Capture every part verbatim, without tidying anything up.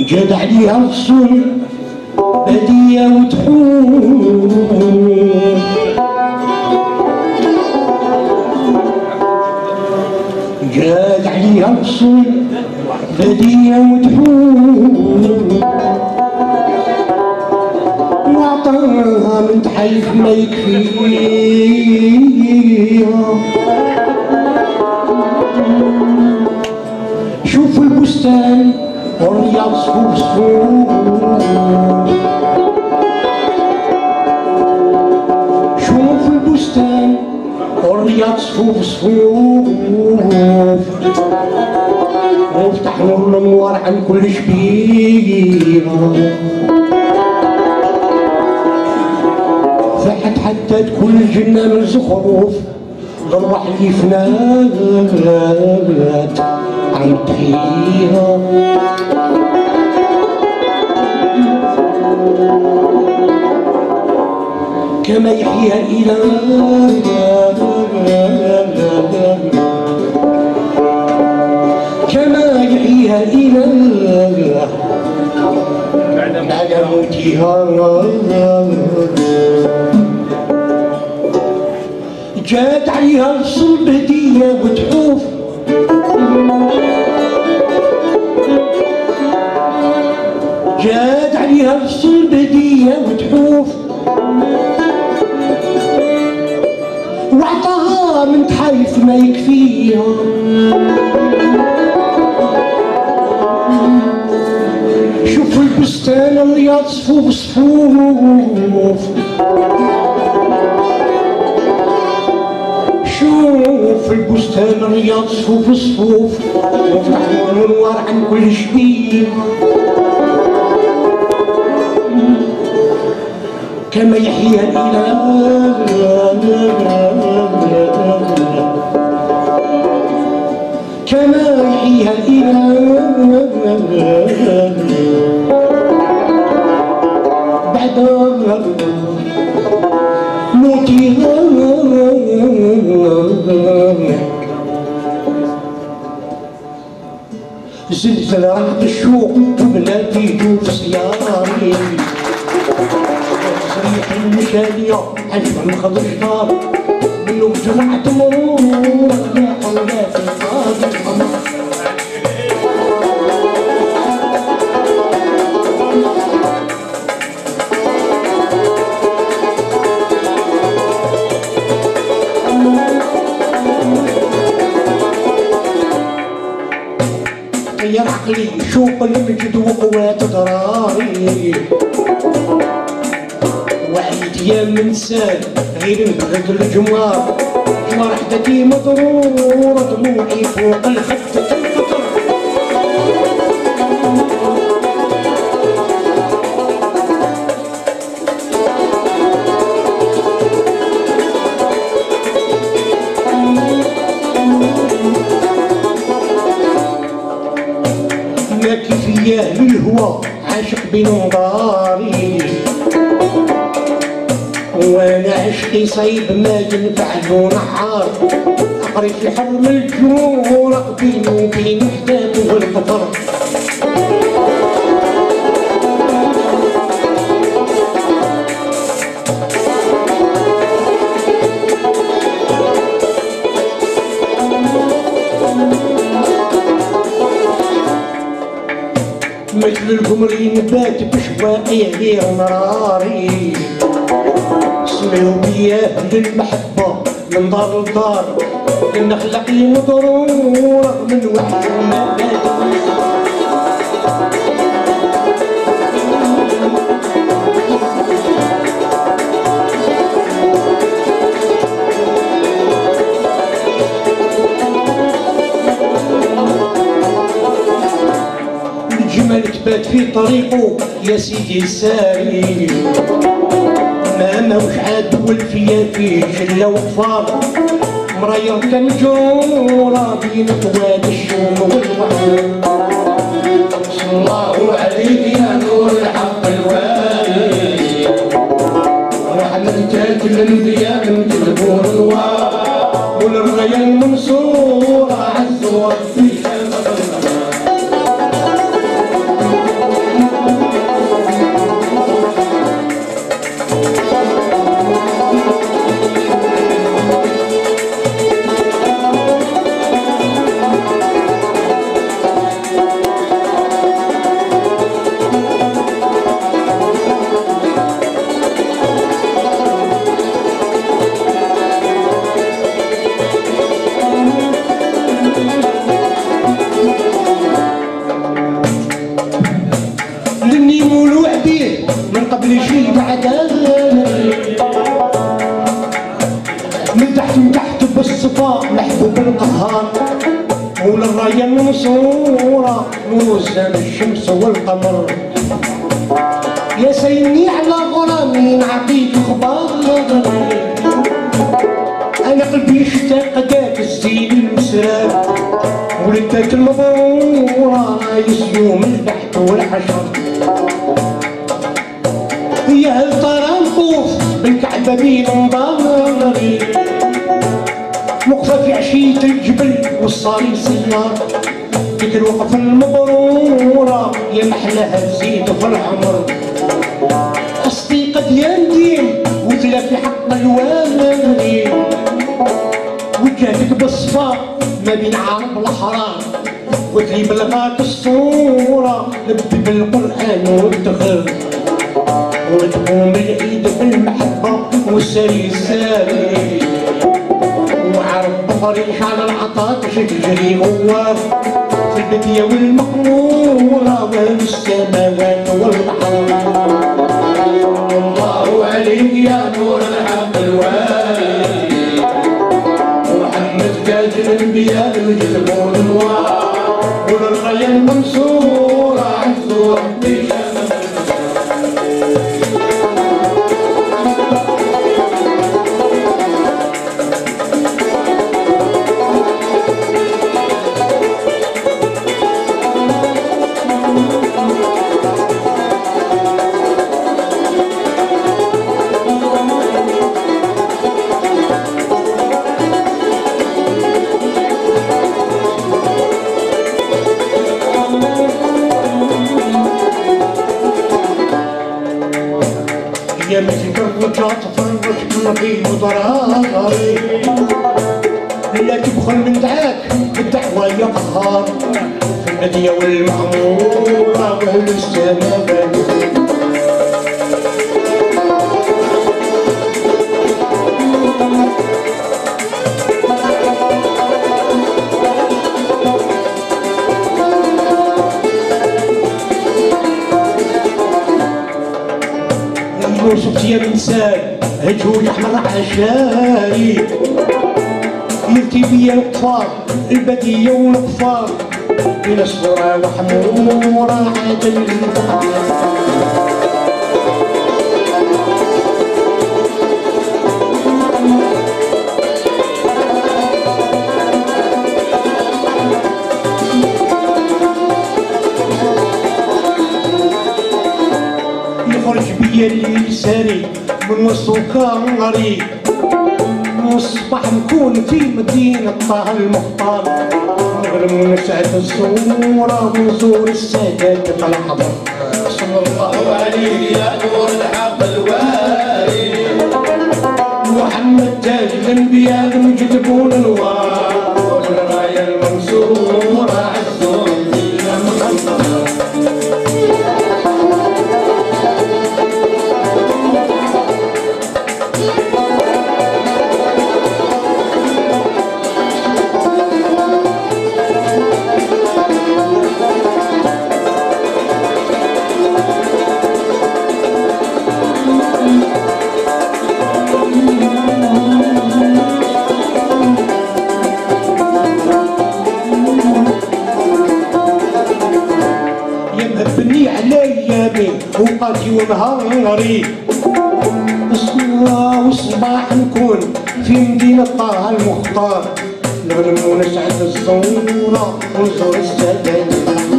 جاد عليها الفصول بدية وتحوم جاد عليها الفصول بدية وتحوم وعطاها من تحيف ما يكفيها. شوف البستان والرياض صفوف صفوف شوف البستان والرياض صفوف صفوف وافتح نور الانوار عن كل شبيبه فحت حتى تكون الجنه من زخرف الروح اللي فنات عم تحييها. كما يحييها الإله كما يحييها الإله بعد موتها. جات عليها الصلب هدية وتحوف جات عليها الصلب هدية وتحوف وعطاها من تحيف ما يكفيها. شوفوا البستان الرياض صفوف صفوف شوف البستان الرياض صفوف صفوف وافتحوا الانوار عن كل شبيب كما يحييها الإله كما يحييها الإله بعد موتها. زلزل راحت الشوق وبلادي جوف سياري صريح المشادية عجبها مخضر شطار منو بجمعة مرور لا حول في القاضي. غير عقلي شوق المجد وقوات ضراري وعيت يا من سال غير نبغد الجمار جمار حدتي مضرورة دموعي فوق الخد تنفطر. ما كيفياه للهوى عاشق بنظاري وانا عشقي صيب ما ينفع له نحار اقري في حرم الجور بيني وبين حداته والقطر. مثل القمرين بات بشواقي غير مراري سمعوا بياه للمحبة من دار لدار النخلق لي مضرورة من وحي ما بات. الجمال تبات في طريقه يا سيدي الساري ما ماهوش عاد والفيا فيه شلة وغفار مرايا كنجورة بين طوال الشوم والبحر. صلى الله عليك يا نور الحق الوالي رحمتك للانبياء من تلبور الوار والرغاية المنصورة عز وجل مني مولوع بيه من قبل شي بعدها من تحت من تحت بالصفا محبوب القهار مولا الراية المنصورة موسم الشمس والقمر يا سيدني على غرامي نعطيك اخبار انا قلبي اشتاق داك الزين المسرار ولدك المبرورة يسيوم البحث والحشر يا هل ترى نطوف بالكعبة بين نضاري وقفة في عشية الجبل والصاري سيار ديك الوقفة المبرورة يا محلاها تزيد في العمر الصديقة ديال دين وتلا في حق الوالدين وجهتك بالصفا ما بين عرب الأحرار وتلي بلغات الصورة نبدي بالقرآن والدخل وتقوم العيد بالمحبة والسري الساري وعرب بطريق على العطاء تجري هو في البدية والمقمورة والسماوات والبحر الله عليك يا نور الحق الوالي محمد تاج الانبياء الجذب والانوار والراية المنصورة عز ربي يا مسك الرجاء تفرج كل وضراري لا تبخل من دعاك بالدعوة يا قهار في البدية والمعمورة والسماوات شفت يا انسان هجوج احمر عشاري يلتي بيا القفار البديه والقفار بين صفرا وحمورا عادل يخرج بيا الليل ساري من وسط كامري والصباح نكون في مدينة طه المختار نغرم ونسعد الصورة ونزور السادات في الحضر صلى الله عليه يا نور الحق الوالي محمد تاج الانبياء المجذب والانوار والراية المنصورة عز ربي بني على ايامي اوقاتي ونهاري الصباح والصباح نكون في مدينة طه المختار نغنم ونسعد الصورة ونزور السادات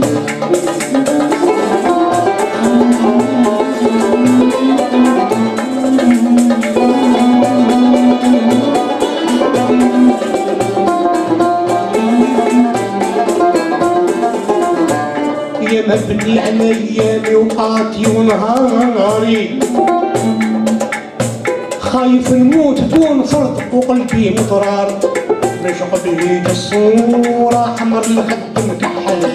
يا مبني على ايامي اوقاتي ونهاري خايف نموت دون فرض وقلبي مضرار نشق به الصورة حمر الخد مكحل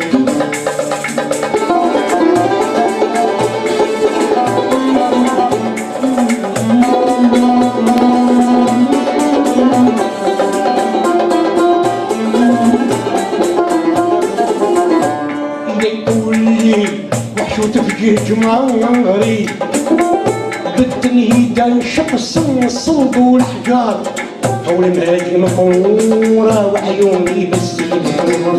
وحشوت في الجماري بالتنهيدة نشق الصلب والحجار حول مهاجم مقورة وعيوني بالسيد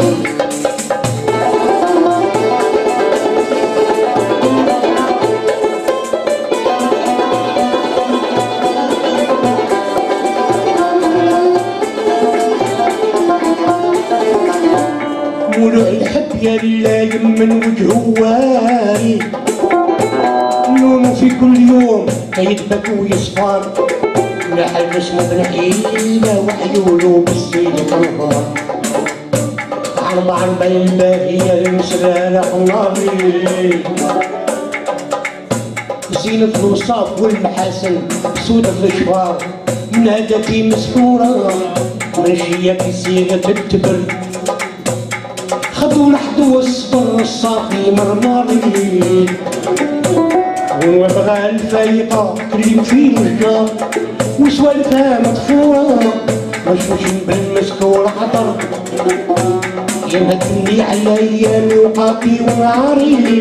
مولع الحب يا لله من وجهه واري لونه في كل يوم كيدبك ويصفر لاحق اسمه ابن حيلة وعيونه بالسيد الانهار عربة عربة الباهية المسلالة حماري زينة الوصاف والمحاسن سودة في الشوار من هدفي مسحورة ماشية في صيغة التبر خذوا لحظة والصبر الصافي مرماري وبغى الفايقة كلم فيه الجار وسوالفها مدفورة مشوش بالمسكور حضر يمدني على ايامي وقاطي ونعاري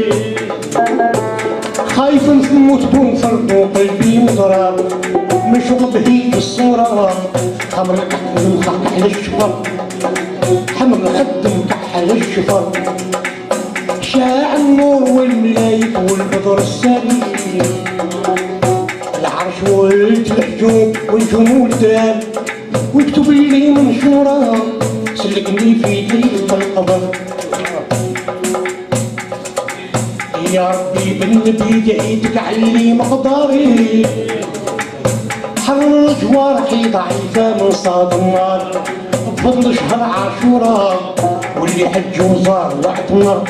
خايف نموت بنفرد وقلبي مضرار مشغل بهيج الصورة خمر القحل مخحح للشفر حمر الخد مكحل الشفر شاع النور والملايك والبدر السري العرش ولد الحجوب والنجوم والدراب واكتب اللي منشورة سلكني في ليلة القبر يا ربي بالنبي دعيتك علي مقداري حر جوارحي ضعيفة من صاد النار بفضل شهر عاشورا واللي حج وزار واعتمر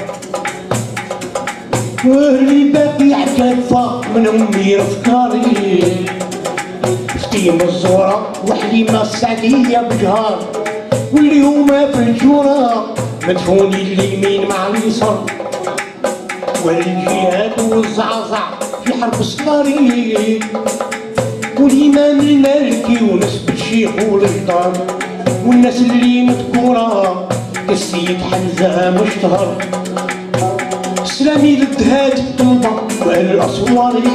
واللي باقي عكافة من امي افكاري فتيم الزورة وحليمة السعدية بجهار واللي هما في الجورة مدفوني اليمين مع اليسار والجهاد والزعزع في حرب الصغاري والإمام المالكي ونسب الشيخ والجدار والناس اللي مذكورة كالسيد حمزة مشتهر سلامي للدهات الطلبة وأهل الأسواري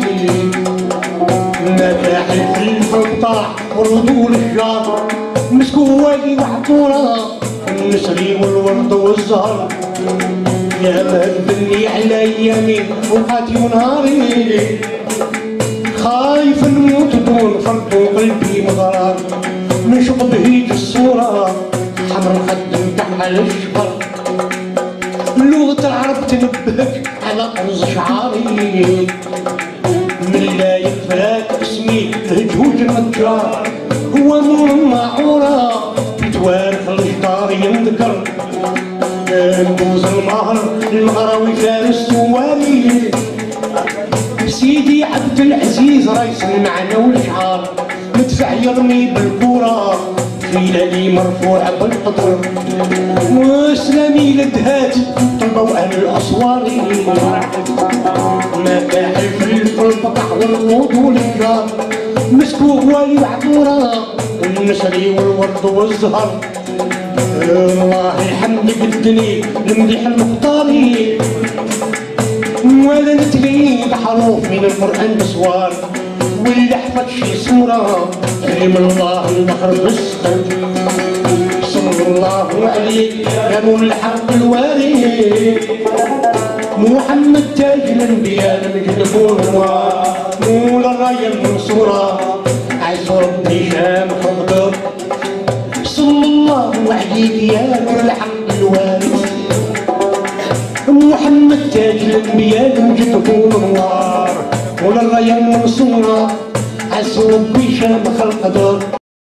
مفاحل في الفرطاح والرضول الجار مسكوالي وعطورة النسري والورد والزهر يا مهبني على ايامي وقاتي ونهاري خايف نموت دون فرد وقلبي مضرار نشق بهيج الصورة حمر الخد مكحل الشفر لغة العرب تنبهك على طرز شعاري من لا يكفاك اسمي هجوج النجار هو نور معورة بتوارث الجدار ينذكر نبوز المهر المغراوي فارس سواري سيدي عبد العزيز رئيس المعنى والشعار مدفع يرمي بالكورة في لالي مرفوع بالقطر وسلامي لدهات طلبة وأهل الأسواري مفاحل في الفلفقح والرود والجار مسكو غوالي وعطورة النسري والورد والزهر الله الحمد بالدنيا المديح المختاري ولا نتلي بحروف من القرآن بصوار واللي حفظ شي صورة كريم الله البحر بالسقر صلى الله عليك يا نور الحق الواري محمد تاج الانبياء المجد والنوار نور الراية المنصورة عز ربي شام حضر صلى الله عليك يا نور الحق الواري محمد تاج الانبياء المجد والنوار نور الراية المنصورة عز ربي شام خلق دار